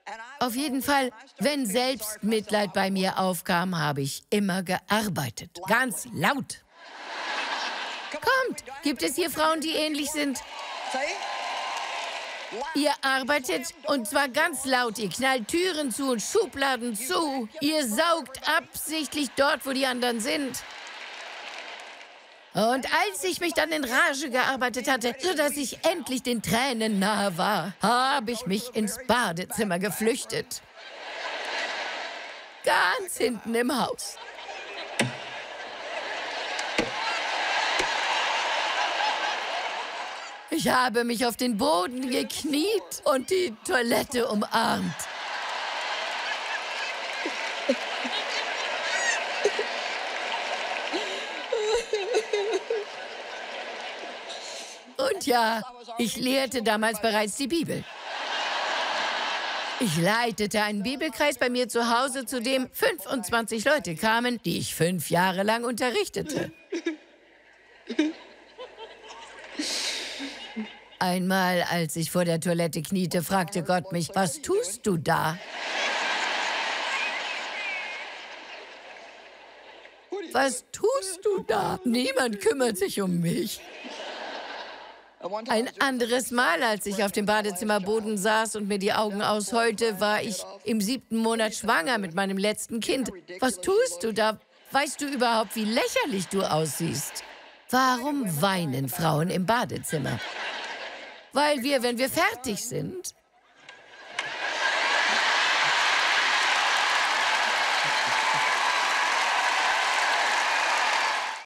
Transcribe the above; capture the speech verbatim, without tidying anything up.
Auf jeden Fall, wenn Selbstmitleid bei mir aufkam, habe ich immer gearbeitet. Ganz laut. Kommt, gibt es hier Frauen, die ähnlich sind? Ihr arbeitet und zwar ganz laut. Ihr knallt Türen zu und Schubladen zu. Ihr saugt absichtlich dort, wo die anderen sind. Und als ich mich dann in Rage gearbeitet hatte, sodass ich endlich den Tränen nahe war, habe ich mich ins Badezimmer geflüchtet. Ganz hinten im Haus. Ich habe mich auf den Boden gekniet und die Toilette umarmt. Und ja, ich lehrte damals bereits die Bibel. Ich leitete einen Bibelkreis bei mir zu Hause, zu dem fünfundzwanzig Leute kamen, die ich fünf Jahre lang unterrichtete. Einmal, als ich vor der Toilette kniete, fragte Gott mich, was tust du da? Was tust du da? Niemand kümmert sich um mich. Ein anderes Mal, als ich auf dem Badezimmerboden saß und mir die Augen ausheulte, war ich im siebten Monat schwanger mit meinem letzten Kind. Was tust du da? Weißt du überhaupt, wie lächerlich du aussiehst? Warum weinen Frauen im Badezimmer? Weil wir, wenn wir fertig sind,